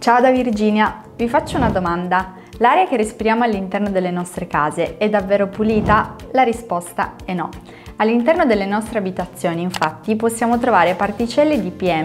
Ciao da Virginia, vi faccio una domanda. L'aria che respiriamo all'interno delle nostre case è davvero pulita? La risposta è no. All'interno delle nostre abitazioni, infatti, possiamo trovare particelle di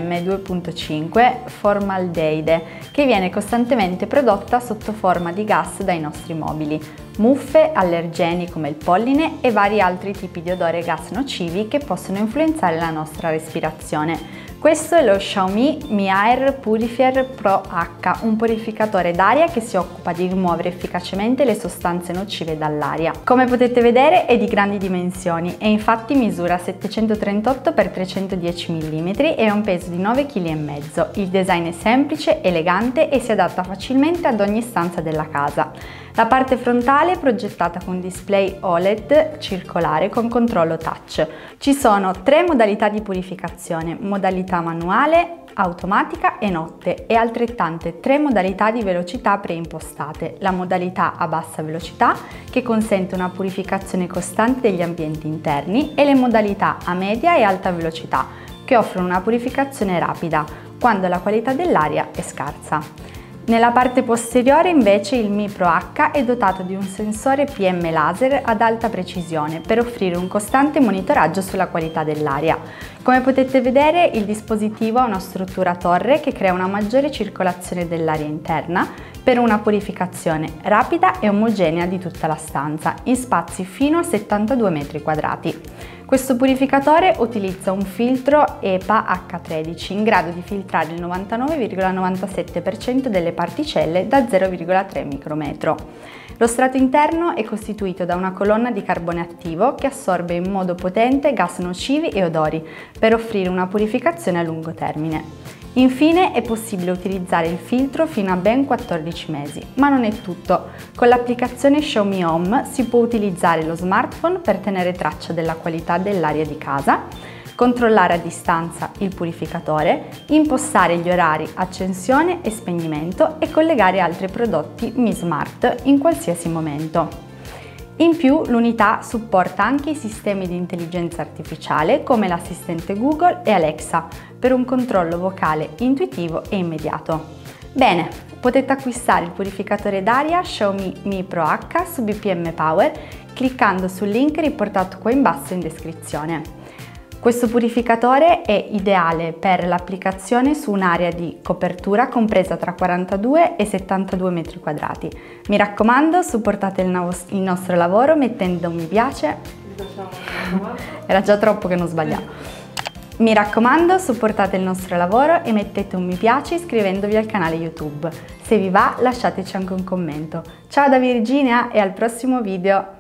PM2.5 formaldeide, che viene costantemente prodotta sotto forma di gas dai nostri mobili, muffe, allergeni come il polline e vari altri tipi di odori e gas nocivi che possono influenzare la nostra respirazione. Questo è lo Xiaomi Mi Air Purifier Pro H, un purificatore d'aria che si occupa di rimuovere efficacemente le sostanze nocive dall'aria. Come potete vedere è di grandi dimensioni e infatti misura 738 x 310 mm e ha un peso di 9,5 kg. Il design è semplice, elegante e si adatta facilmente ad ogni stanza della casa. La parte frontale è progettata con display OLED circolare con controllo touch. Ci sono 3 modalità di purificazione: modalità manuale, automatica e notte, e altrettante 3 modalità di velocità preimpostate: la modalità a bassa velocità, che consente una purificazione costante degli ambienti interni, e le modalità a media e alta velocità, che offrono una purificazione rapida quando la qualità dell'aria è scarsa. Nella parte posteriore invece il Mi Pro H è dotato di un sensore PM laser ad alta precisione per offrire un costante monitoraggio sulla qualità dell'aria. Come potete vedere, il dispositivo ha una struttura a torre che crea una maggiore circolazione dell'aria interna per una purificazione rapida e omogenea di tutta la stanza, in spazi fino a 72 metri quadrati. Questo purificatore utilizza un filtro EPA H13 in grado di filtrare il 99,97% delle particelle da 0,3 micrometro. Lo strato interno è costituito da una colonna di carbone attivo che assorbe in modo potente gas nocivi e odori per offrire una purificazione a lungo termine. Infine è possibile utilizzare il filtro fino a ben 14 mesi, ma non è tutto. Con l'applicazione Xiaomi Home si può utilizzare lo smartphone per tenere traccia della qualità dell'aria di casa, controllare a distanza il purificatore, impostare gli orari accensione e spegnimento e collegare altri prodotti Mi Smart in qualsiasi momento. In più, l'unità supporta anche i sistemi di intelligenza artificiale come l'assistente Google e Alexa per un controllo vocale intuitivo e immediato. Bene, potete acquistare il purificatore d'aria Xiaomi Mi Pro H su BPM Power cliccando sul link riportato qua in basso in descrizione. Questo purificatore è ideale per l'applicazione su un'area di copertura compresa tra 42 e 72 metri quadrati. Mi raccomando, supportate il nostro lavoro mettendo un mi piace. Era già troppo che non sbagliavo. Mi raccomando, supportate il nostro lavoro e mettete un mi piace iscrivendovi al canale YouTube. Se vi va, lasciateci anche un commento. Ciao da Virginia e al prossimo video!